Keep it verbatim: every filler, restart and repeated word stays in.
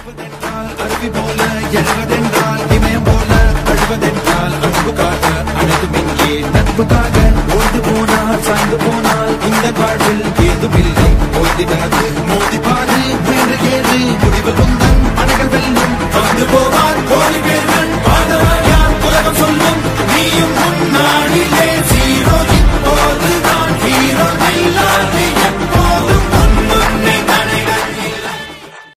அருவி போல எழுவதென்றால் இமயம் போல அழுவதென்றால் அன்புக்காக அனைத்தும் இங்கே நட்புக்காக ஓய்ந்து போனால் சாய்ந்து போனால் இந்த வாழ்வில் ஏதுமில்லை ஓய்ந்திடாது மோதி